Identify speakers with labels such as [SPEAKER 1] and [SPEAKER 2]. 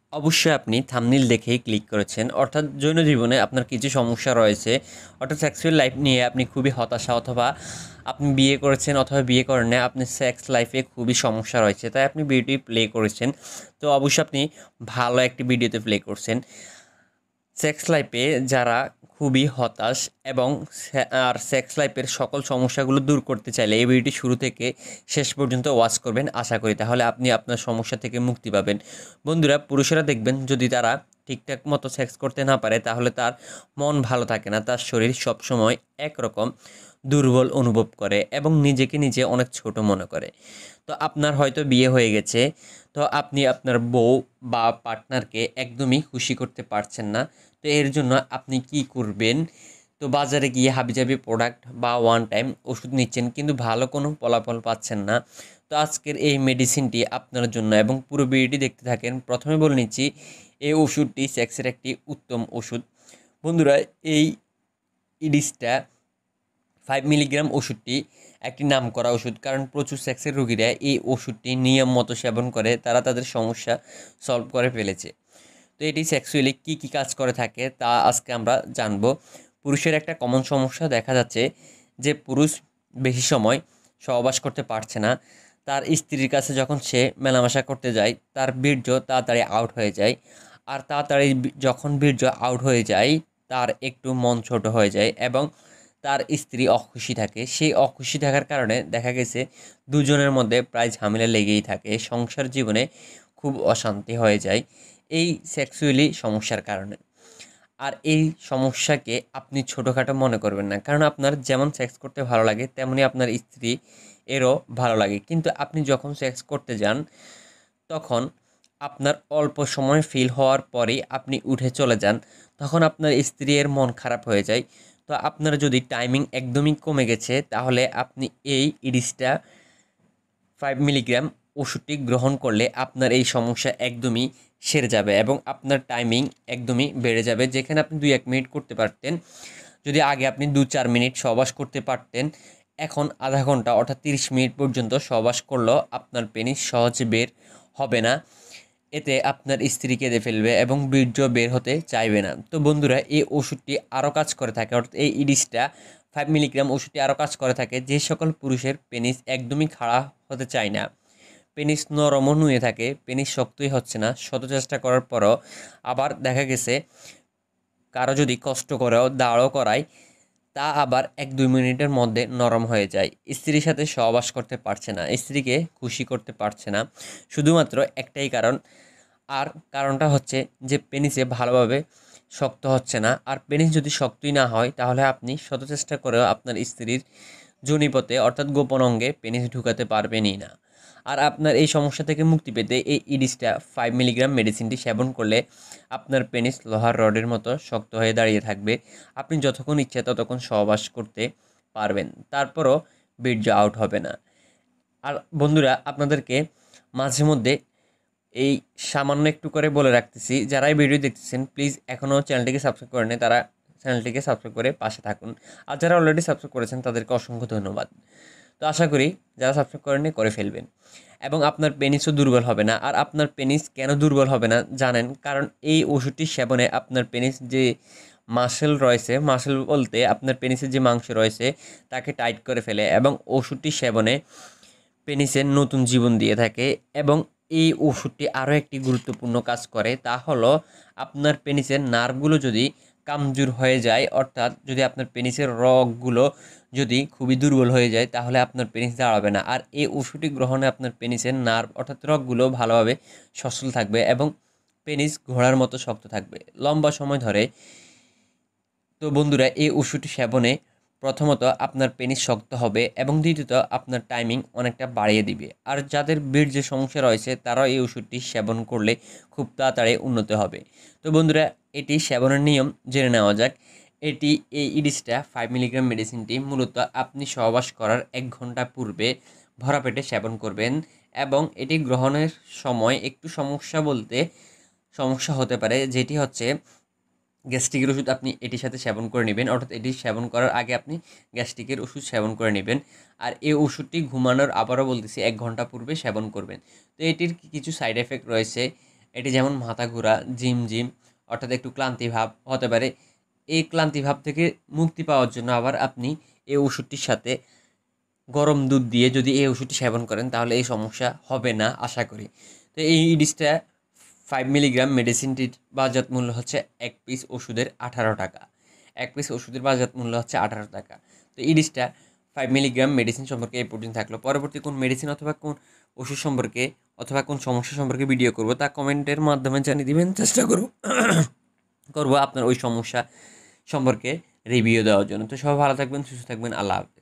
[SPEAKER 1] অবশ্যই আপনি থাম্বনেইল দেখেই ক্লিক করেছেন। অর্থাৎ যৌন জীবনে আপনার কিছু সমস্যা রয়েছে। অর্থাৎ সেক্সুয়াল লাইফ নিয়ে আপনি খুবই হতাশা, অথবা আপনি বিয়ে করেছেন অথবা বিয়ে করেন নাই, আপনার সেক্স লাইফে খুবই সমস্যা রয়েছে। তাই আপনি ভিডিওটি প্লে করেছেন। তো অবশ্যই আপনি ভালো একটি ভিডিওতে প্লে করছেন। সেক্স লাইফে যারা খুবই হতাশ এবং সেক্স লাইফের সকল সমস্যাগুলো দূর করতে চাইলে এই ভিডিওটি শুরু থেকে শেষ পর্যন্ত ওয়াচ করবেন আশা করি, তাহলে আপনি আপনার সমস্যা থেকে মুক্তি পাবেন। বন্ধুরা, পুরুষেরা দেখবেন যদি তারা ঠিকঠাক মতো সেক্স করতে না পারে তাহলে তার মন ভালো থাকে না, তার শরীর সবসময় একরকম দুর্বল অনুভব করে এবং নিজেকে নিজে অনেক ছোট মনে করে। তো আপনার হয়তো বিয়ে হয়ে গেছে, তো আপনি আপনার বউ বা পার্টনারকে একদমই খুশি করতে পারছেন না। তো এর জন্য আপনি কি করবেন? তো বাজারে গিয়ে হাবিজাবি প্রোডাক্ট বা ওয়ান টাইম ওষুধ নিচ্ছেন, কিন্তু ভালো কোনো ফলাফল পাচ্ছেন না। তো আজকের এই মেডিসিনটি আপনার জন্য, এবং পুরো ভিডিওটি দেখতে থাকেন। প্রথমে বলে নিচ্ছি, এই ওষুধটি সেক্সের একটি উত্তম ওষুধ। বন্ধুরা, এই ইডিসটা 5 মিলিগ্রাম ওষুধটি একটি নামকরা ওষুধ, কারণ প্রচুর সেক্সের রোগীরা এই ওষুধটি নিয়ম মতো সেবন করে তারা তাদের সমস্যা সলভ করে ফেলেছে। তো এটি সেক্সুয়ালি কী কী কাজ করে থাকে তা আজকে আমরা জানব। পুরুষের একটা কমন সমস্যা দেখা যাচ্ছে যে পুরুষ বেশি সময় সহবাস করতে পারছে না। তার স্ত্রীর কাছে যখন সে মেলামেশা করতে যায় তার বীর্য তাড়াতাড়ি আউট হয়ে যায়। আর তাড়াতাড়ি যখন বীর্য আউট হয়ে যায় তার একটু মন ছোট হয়ে যায় এবং তার স্ত্রী অখুশি থাকে। সেই অখুশি থাকার কারণে দেখা গেছে দুজনের মধ্যে প্রায় ঝামেলা লেগেই থাকে, সংসার জীবনে খুব অশান্তি হয়ে যায় এই সেক্সুয়ালি সমস্যার কারণে। আর এই সমস্যাকে আপনি ছোটোখাটো মনে করবেন না, কারণ আপনার যেমন সেক্স করতে ভালো লাগে তেমনি আপনার স্ত্রী এরও ভালো লাগে। কিন্তু আপনি যখন সেক্স করতে যান তখন আপনার অল্প সময় ফিল হওয়ার পরেই আপনি উঠে চলে যান, তখন আপনার স্ত্রীর মন খারাপ হয়ে যায়। তো আপনার যদি টাইমিং একদমই কমে গেছে তাহলে আপনি এই ইডিসটা 5 মিলিগ্রাম ওষুধটি গ্রহণ করলে আপনার এই সমস্যা একদমই সেরে যাবে এবং আপনার টাইমিং একদমই বেড়ে যাবে। যেখানে আপনি 2-1 মিনিট করতে পারতেন, যদি আগে আপনি 2-4 মিনিট সহবাস করতে পারতেন, এখন আধা ঘন্টা অর্থাৎ 30 মিনিট পর্যন্ত সহবাস করলেও আপনার পেনিস সহজে বের হবে না। এতে আপনার স্ত্রী কেঁদে ফেলবে এবং বীর্য বের হতে চাইবে না। তো বন্ধুরা, এই ওষুধটি আরও কাজ করে থাকে, অর্থাৎ এই ইডিসটা 5 মিলিগ্রাম ওষুধটি আরও কাজ করে থাকে যে সকল পুরুষের পেনিস একদমই খাড়া হতে চায় না, পেনিস নরমও নুয়ে থাকে, পেনিস শক্তই হচ্ছে না, শত চেষ্টা করার পরও আবার দেখা গেছে কারো যদি কষ্ট করেও দাঁড়ও করায় তা আবার 1-2 মিনিটের মধ্যে নরম হয়ে যায়। স্ত্রীর সাথে সহবাস করতে পারছে না, স্ত্রীকে খুশি করতে পারছে না, শুধুমাত্র একটাই কারণ। আর কারণটা হচ্ছে যে পেনিসে ভালোভাবে শক্ত হচ্ছে না। আর পেনিস যদি শক্তই না হয় তাহলে আপনি শত চেষ্টা করেও আপনার স্ত্রীর যোনিপথে অর্থাৎ গোপন অঙ্গে পেনিস ঢুকাতে পারবেনই না। আর আপনার এই সমস্যা থেকে মুক্তি পেতে এই ইডিসটা 5 মিলিগ্রাম মেডিসিনটি সেবন করলে আপনার পেনিস লোহার রডের মতো শক্ত হয়ে দাঁড়িয়ে থাকবে। আপনি যতক্ষণ ইচ্ছে ততক্ষণ সহবাস করতে পারবেন, তারপরও বীর্য আউট হবে না। আর বন্ধুরা, আপনাদেরকে মাঝে মধ্যে এই সামান্য একটু করে বলে রাখতেছি, যারা এই ভিডিও দেখতেছেন প্লিজ এখনও চ্যানেলটিকে সাবস্ক্রাইব করে নেই, তারা চ্যানেলটিকে সাবস্ক্রাইব করে পাশে থাকুন। আর যারা অলরেডি সাবস্ক্রাইব করেছেন তাদেরকে অসংখ্য ধন্যবাদ। তো আশা করি যারা সাবস্ক্রাইব করেননি করে ফেলবেন এবং আপনার পেনিসও দুর্বল হবে না। আর আপনার পেনিস কেন দুর্বল হবে না জানেন? কারণ এই ওষুধটি সেবনে আপনার পেনিস যে মাসেল রয়েছে, মাসেল বলতে আপনার পেনিসের যে মাংস রয়েছে তাকে টাইট করে ফেলে এবং ওষুধটি সেবনে পেনিসের নতুন জীবন দিয়ে থাকে। এবং এই ওষুধটি আরও একটি গুরুত্বপূর্ণ কাজ করে, তা হলো আপনার পেনিসের নার্ভগুলো যদি কামজোর হয়ে যায়, অর্থাৎ যদি আপনার পেনিসের রগগুলো যদি খুবই দুর্বল হয়ে যায় তাহলে আপনার পেনিস দাঁড়াবে না। আর এই ওষুধটি গ্রহণে আপনার পেনিসের নার্ভ অর্থাৎ রগগুলো ভালোভাবে সচল থাকবে এবং পেনিস ঘোড়ার মতো শক্ত থাকবে লম্বা সময় ধরে। তো বন্ধুরা, এই ওষুধটি সেবনে প্রথমত আপনার পেনিস শক্ত হবে এবং দ্বিতীয়ত আপনার টাইমিং অনেকটা বাড়িয়ে দিবে। আর যাদের বীর্যের সমস্যা রয়েছে তারাও এই ওষুধটি সেবন করলে খুব তাড়াতাড়ি উন্নত হবে। তো বন্ধুরা, এটি সেবনের নিয়ম জেনে নেওয়া যাক। এই ইডিসটা 5 মিলিগ্রাম মেডিসিনটি মূলত আপনি সহবাস করার 1 ঘন্টা পূর্বে ভরা পেটে সেবন করবেন এবং এটি গ্রহণের সময় একটু সমস্যা হতে পারে, যেটি হচ্ছে গ্যাস্ট্রিকের ওষুধ আপনি এটির সাথে সেবন করে নেবেন, অর্থাৎ এটি সেবন করার আগে আপনি গ্যাস্ট্রিকের ওষুধ সেবন করে নেবেন। আর এই ওষুধটি ঘুমানোর আবারও বলতেছি 1 ঘন্টা পূর্বে সেবন করবেন। তো এটির কিছু সাইড এফেক্ট রয়েছে, এটি যেমন মাথা ঘোরা, ঝিমঝিম অর্থাৎ একটু ক্লান্তি ভাব হতে পারে। এই ক্লান্তি ভাব থেকে মুক্তি পাওয়ার জন্য আবার আপনি এই ওষুধটির সাথে গরম দুধ দিয়ে যদি এই ওষুধটি সেবন করেন তাহলে এই সমস্যা হবে না আশা করি। তো এই ইডিসটা 5 মিলিগ্রাম মেডিসিনটির বাজার মূল্য হচ্ছে এক পিস ওষুধের 18 টাকা। এক পিস ওষুধের বাজার মূল্য হচ্ছে 18 টাকা। তো ইডিসটা 5 মিলিগ্রাম মেডিসিন সম্পর্কে এই পর্যন্ত থাকলো। পরবর্তী কোন মেডিসিন অথবা কোন ওষুধ সম্পর্কে অথবা কোন সমস্যা সম্পর্কে ভিডিও করব তা কমেন্টের মাধ্যমে জানিয়ে দিবেন, চেষ্টা করব আপনার ওই সমস্যা সম্পর্কে রিভিউ দেওয়ার জন্য। তো সবাই ভালো থাকবেন, সুস্থ থাকবেন, আল্লাহ হাফেজ।